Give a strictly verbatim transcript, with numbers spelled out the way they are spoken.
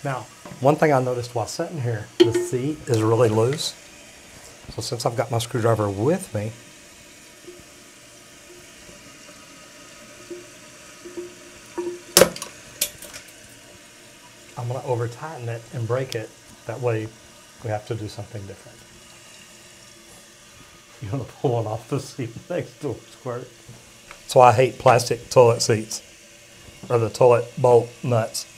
Now, one thing I noticed while sitting here, the seat is really loose. So since I've got my screwdriver with me, I'm going to over tighten it and break it. That way we have to do something different. You're going to pull one off the seat next door, Squirt. So I hate plastic toilet seats, or the toilet bolt nuts.